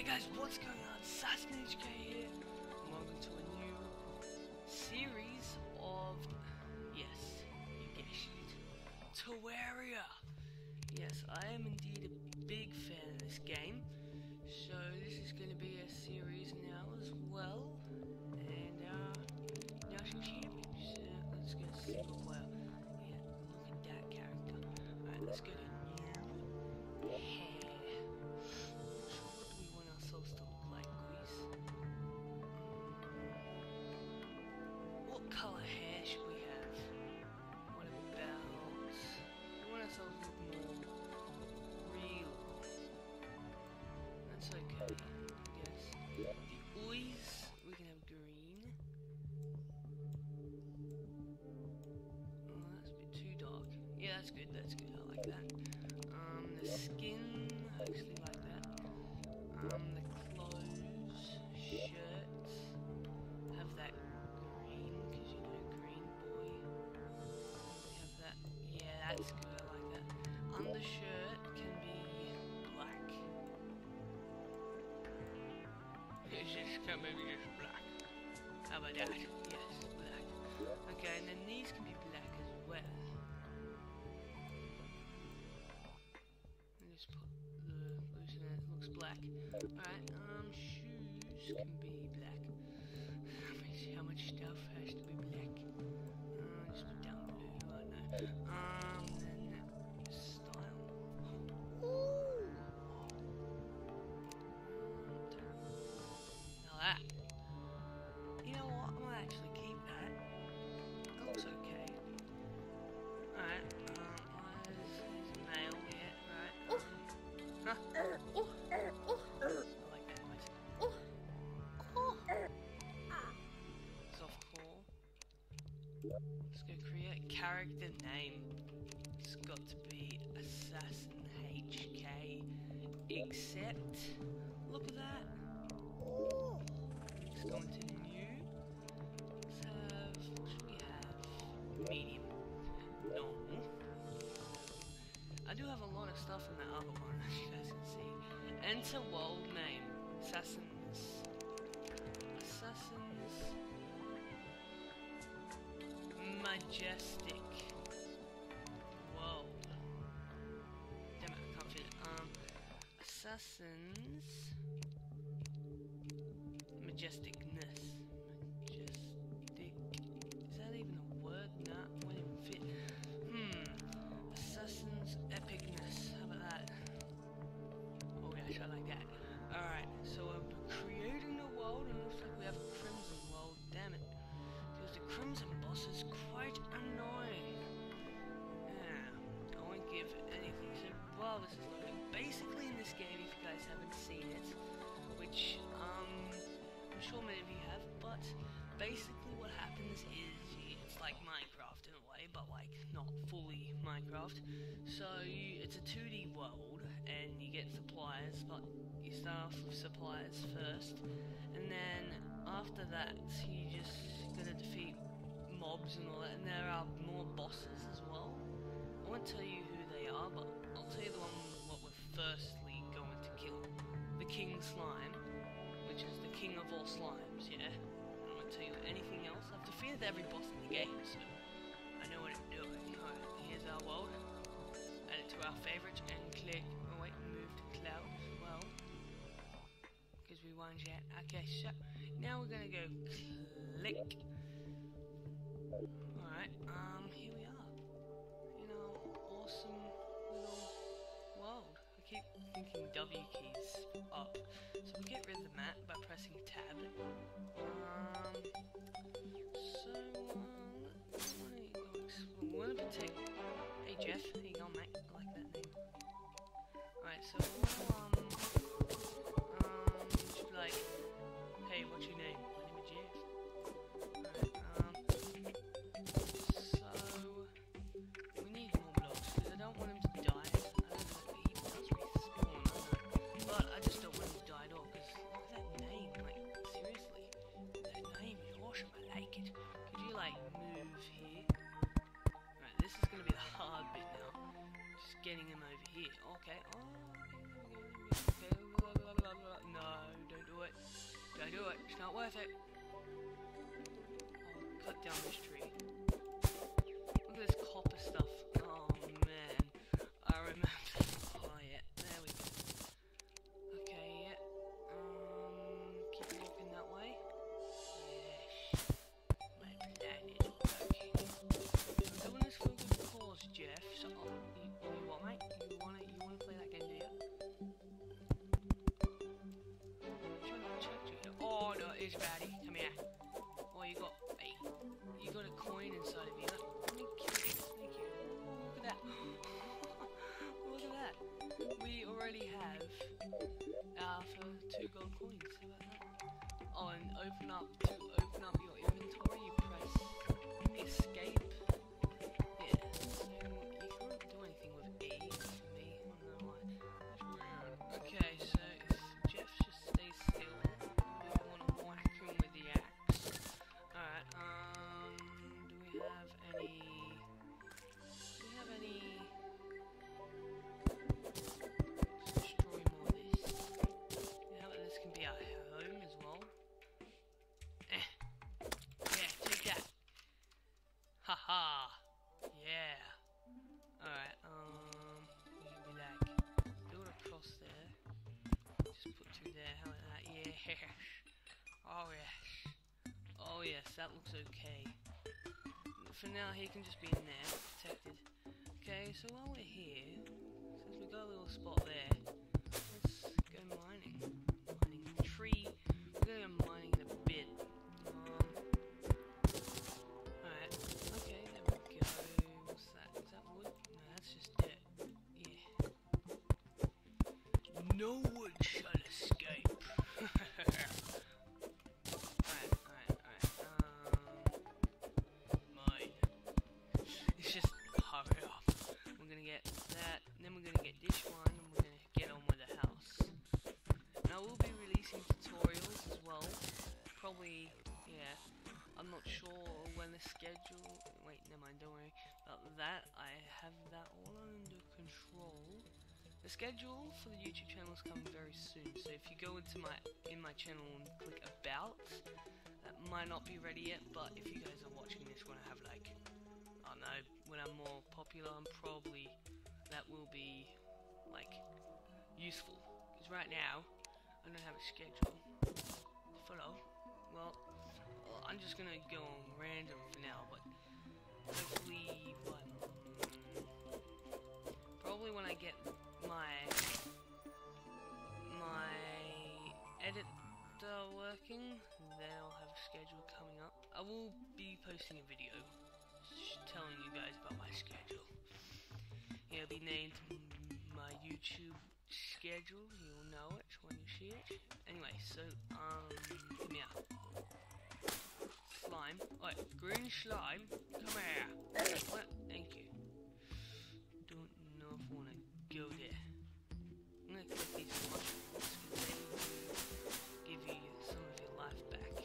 Hey guys, what's going on? Assassin HK here. Welcome to a new series of, yes, you guessed it, Terraria. Yes, I am indeed a big fan of this game. So this is going to be a series now as well. And National Champions. Let's go single player. Yeah, look at that character. Alright, let's go to new hair. What do we want ourselves to look like, guys? What colour hair should we have? What about... we want ourselves to look more real. That's okay, yes. The eyes, we can have green. Oh, that's a bit too dark. Yeah, that's good, I like that. The skin, I actually like that. The clothes, shirts, have that green, because you know, green boy. We have that, yeah, that's good, I like that. Undershirt can be black. It's just, maybe just black. How about that? Yes, black. Okay, and then these can be black as well. Just put the loose in it, it looks black. Alright, shoes can be black. How much stuff has to be black? Just put down blue, I don't know. Then style. Ooh! Now that. You know what, I might actually keep that. That looks okay. Alright, eyes, there's a nail, yeah, right. I like that noise. Soft core. Let's go create character name. It's got to be Assassin HK. Except, look at that. Let's go into new. Let's have, what should we have? Medium. Normal. I do have a lot of stuff in that other one, as you guys can see. Enter world name. Assassins. Majestic. World. Damn it, I can't fit it. Assassins. Majesticness. Majestic. Is that even a word? Nah, won't even fit. Assassin's epicness. How about that? Oh gosh, I like that. Alright, so we're creating the world, and it looks like we have a Crimson world. Damn it. Because the Crimson boss is quite annoying. Yeah, I won't give anything. So while this is loading, basically in this game, if you guys haven't seen it, which I'm sure many of you have, but basically what happens is it's like Minecraft in a way, but like not fully Minecraft. So it's a 2D world, and you get supplies, but you start off with supplies first, and then after that you just gotta defeat mobs and all that, and there are more bosses as well. I won't tell you who they are, but I'll tell you the one what we're firstly going to kill. The King Slime, which is the king of all slimes, yeah? I don't want to tell you anything else. I've defeated every boss in the game, so I know what I'm doing. Alright, here's our world. Add it to our favorites and click. Oh wait, move to cloud as well. Because we want that. Okay, so now we're gonna go click. Alright, here we are. You know, awesome little world. I keep thinking W keys up. So we get rid of the map by pressing tab. We want to take. Hey Jeff, how you going, mate? I like that name. Alright, so should be like, hey, what's your name? My name is Jeff. Alright, so we need more blocks because I don't want him to die. I don't know if he does respawn, but I just don't want him to die at all because look at that name, like seriously, that name is awesome. I like it. Could you like move here? Right, this is gonna be the hard bit now. Just getting him over here. Okay. Oh, okay, there we go. Okay. No. Don't do it. It's not worth it. I'll cut down this tree. Look at this copper stuff. Oh man. I remember. Oh yeah. There we go. Okay, yeah. Keep walking that way. Yes. My plan is working. I'm doing this for a good cause, Jeff. So, you what, mate? You wanna play that game, do you? Oh no, it's Ratty. Come here. Oh, you got a coin inside of you. Thank you. Look at that. Look at that. We already have for 2 gold coins. How about that? Oh, and to open up your inventory, you press escape. Yeah. So you can't do anything with E for me. I don't know why. Okay, so Jeff just stays still. I want to whack him with the axe. Alright, do we have any... Let's destroy more of this. How about this can be our home as well? Yeah, take that! Haha! Yeah! Alright, we can be like, build across there. Just put 2 there, how about that? Yes! Oh yes! Oh yes, that looks okay. For now, he can just be in there, protected. Okay, so while we're here, since we got a little spot there, let's go mining. Mining tree. We're gonna go mining in a bit. Alright, okay, there we go. What's that? Is that wood? No, that's just dirt. Yeah. No one shall escape. Mine. It's just hurry up. We're gonna get that, and then we're gonna get this one, and we're gonna get on with the house. Now we'll be releasing tutorials as well. Probably, yeah. I'm not sure when the schedule. Wait, never mind. Don't worry about that. I have that all under control. The schedule for the YouTube channel is coming very soon. So if you go into my channel and click about, that might not be ready yet. But if you guys are watching this when I have like, I don't know, when I'm more popular, I'm probably that will be like useful. Because right now I don't have a schedule. Follow. Well, I'm just gonna go on random for now, but hopefully, probably when I get my editor working, then I'll have a schedule coming up. I will be posting a video telling you guys about my schedule. It'll be named my YouTube schedule. You'll know it when you see it. Anyway, so come here. Slime. Alright, green slime. Come here. Well, thank you. Don't know if I want to go there. I'm gonna click these mushrooms because they will give you some of your life back.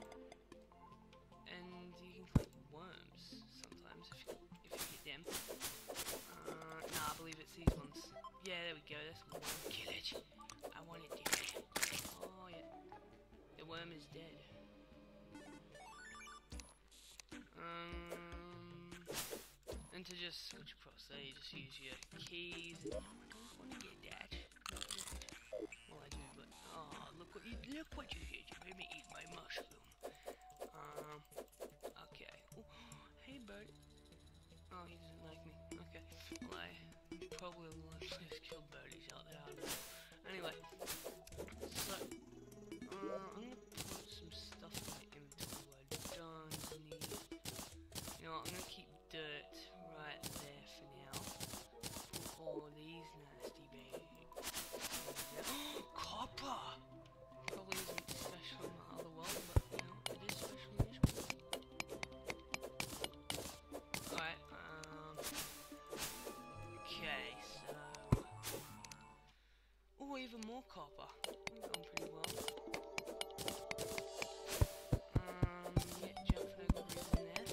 And you can click worms sometimes if you get them. Nah, I believe it's these ones. Yeah, there we go. That's one. Kill it. I want it dead. Oh yeah. The worm is dead. And to just switch across there, you just use your keys. I don't want to get that. Well, I do, but look what you did. You made me eat my mushroom. Okay. Ooh, hey, bird. Oh, he doesn't like me. Okay. Well, I probably will just kill birdies out there. I don't know. Anyway, so I'm gonna put some stuff in my inventory where I don't need. You know what? I'm gonna keep dirt right there for now. Put all these nasty babies. Copper! Probably isn't special in the other world, but you know, it is special in this one. Alright, okay, so... Oh, even more copper. We've done pretty well. Yeah, jump for no good reason there.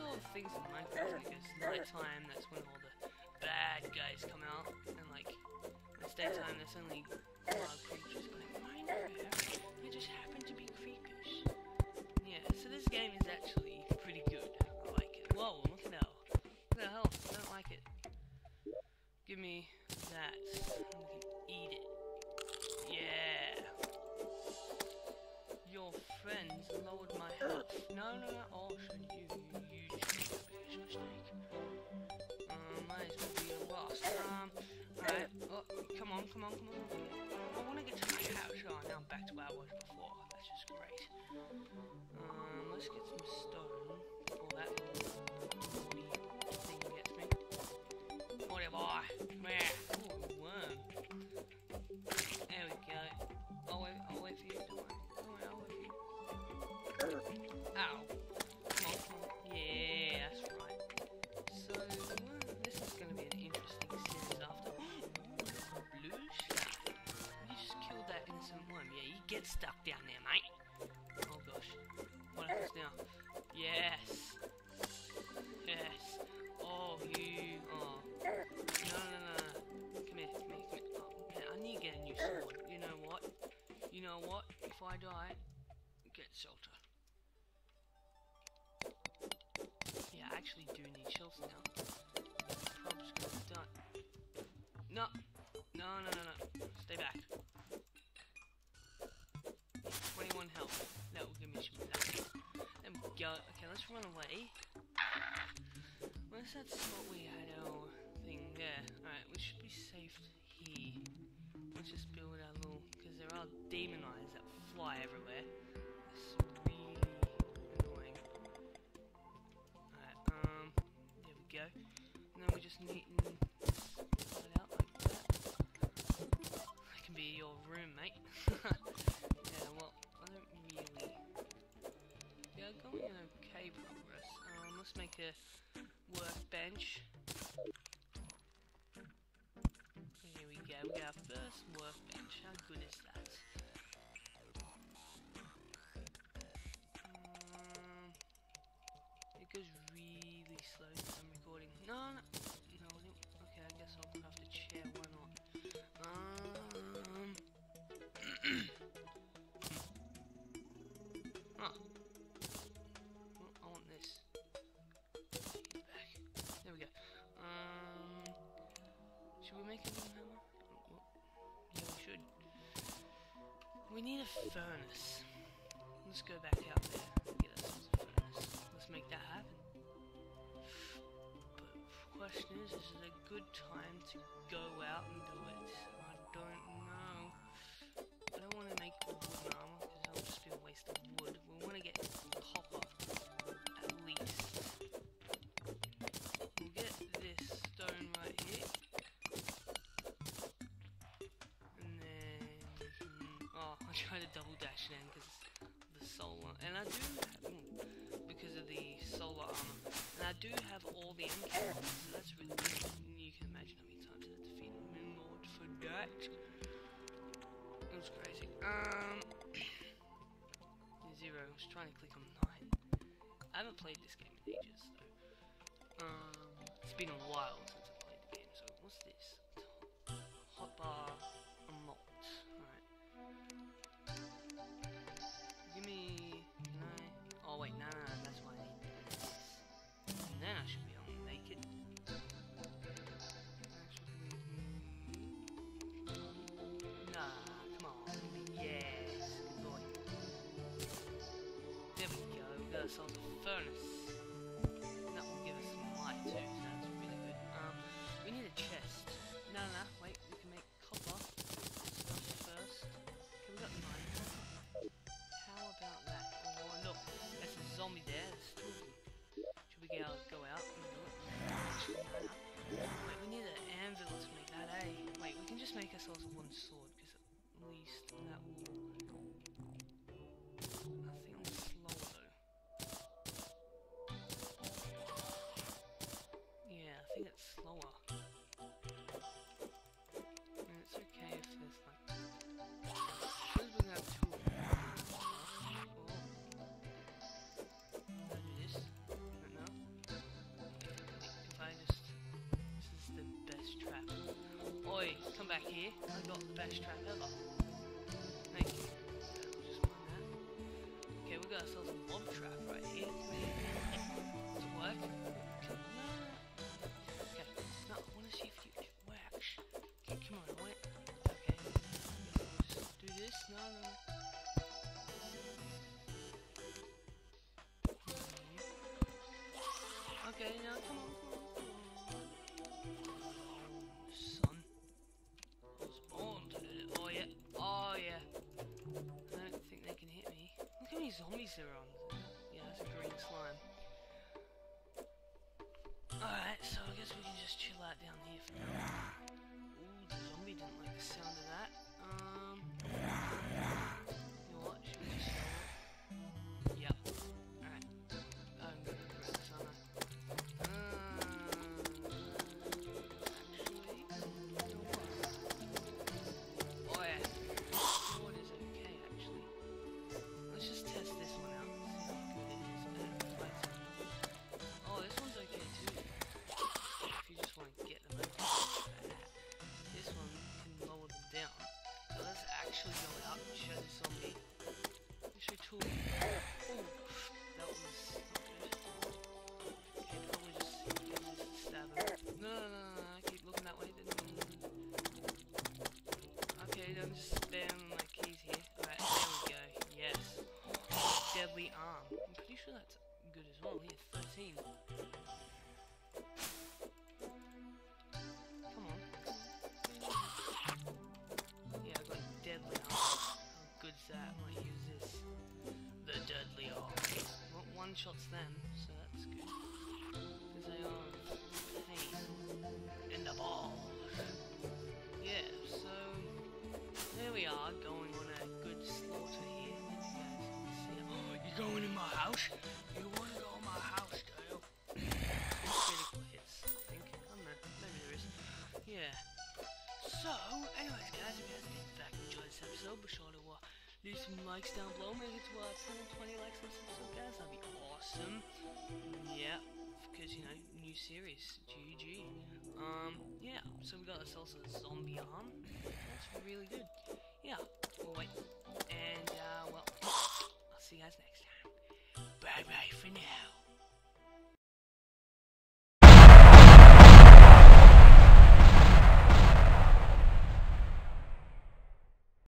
lot of things in Minecraft because nighttime, that's when all the bad guys come out, and like when it's daytime, there's only wild creatures. But in Minecraft, they just happen to be creepers. Yeah, so this game is actually pretty good. I like it. Whoa, look at that. What the hell? I don't like it. Give me that. And we can eat it. Yeah. Your friends lowered my health. No. Oh, you snake. Might as well be a boss. Alright. Oh, come on. I want to get to my house. Oh, now I'm back to where I was before. That's just great. Let's get some stone. All that woody thing gets me. Whatever. Meh. Ooh, worm. There we go. I'll wait for you. Don't worry, I'll wait for you. Ow. Come on. Yeah, that's right. So, this is going to be an interesting series after. Blue slime. You just killed that innocent worm. Yeah, you get stuck down there, mate. Oh gosh. What happens now? Yes. Oh, you. Oh. No. Come here. Oh, man, I need to get a new sword. You know what? If I die, get shelter. Yeah, I actually do need shelter now. Prob's gonna be done. No. Stay back. 21 health. That will give me some health. There we go. Okay, let's run away. Where's that spot we had our thing there? Alright, we should be safe here. Let's just build our little... because there are demon eyes that fly everywhere. It's really annoying. Alright, there we go. And then we just need to put it out like that. That can be your room, mate. Yeah, well, I don't really... Yeah, going in okay progress. Let's make a workbench. Here we go, we got our first workbench. How good is that? It goes really slow because I'm recording. No. Okay, I guess I'll have to chair. Why not? Huh. Well, I want this. Back. There we go. Should we make a new hammer? Yeah, we should. We need a furnace. Let's go back out there and get ourselves a furnace. Let's make that happen. But the question is it a good time to go out and do it? I don't know. I don't want to make a wooden armor because that'll just be a waste of wood. We want to get copper at least. We'll get this stone right here. And then we can... Oh, I tried to double dash then because the solar... And I do... because of the solar armor. And I do have all the MKs, so that's really good. You can imagine how many times I had to defeat him in order for that. It was crazy. Zero. I was trying to click on 9. I haven't played this game in ages, though. It's been a while since I played the game, so what's this? Hotbar unlocked. Alright. Give me... Can I... Oh wait, no, that's why I need this. And then I should be able to make it. Nah, come on. Yes, good boy. There we go, we got ourselves a furnace. And that will give us some light too, so that's really good. We need a chest. No, wait, we can make copper stuff first. Okay, we got 9. How about that? Oh, look, there's a zombie there, there's 2 of them. Should we go out and do it? Wait, we need an anvil to make that, eh? Wait, we can just make ourselves a wooden sword, because at least that will... I think I'm slower though. Yeah, I think it's slower. And it's okay if there's like... Suppose we're gonna have 2 of them. Oh. Can I do this? No. here. I got the best trap ever. Thank you. Just mind that. Okay, we got ourselves a mob trap right here. Does it work? Okay, no, I want to see if it works. Okay, come on, wait. Okay, we'll just do this. No. Okay, now come on. Son. I was born to do it. Oh yeah. I don't think they can hit me. Look how many zombies there are on. Yeah, that's a green slime. Alright, so I guess we can just chill out down here for now. Ooh, the zombie didn't like the sound of that. You know what? Should we just go? Yep. Alright. I'm gonna regret this, aren't I? Oh yeah. What is okay actually? Let's just test this one out and see how good it is. Oh, this one's okay too. If you just want to get them open. This one can lower them down. So let's actually go out and show the zombie. Show tool. Oh, that was not good. Okay, probably just stab him. No, keep looking that way. Okay, I'm just spamming my keys here. Alright, there we go. Yes. Deadly arm. I'm pretty sure that's good as well. Here, 13. Come on. Yeah, I got deadly arm. How good's that? I might use this. The deadly arm. Well, one shots them, so that's good. Because they are pain. And the ball. Yeah, so there we are, going on a good slaughter here. You guys can see it. Oh, you're going in my house? You want to go in my house, do you? Critical hits, I think. I don't know, maybe there is. Yeah. So, anyways guys, if you guys did in fact enjoy this episode, be sure to leave some likes down below. Make it to 10 or 20 likes on this episode, guys. That'd be awesome. Yeah, because, you know, new series. GG. Yeah, so we got ourselves a zombie arm. That's really good. Yeah, well, wait. And, well, I'll see you guys next time. Bye-bye.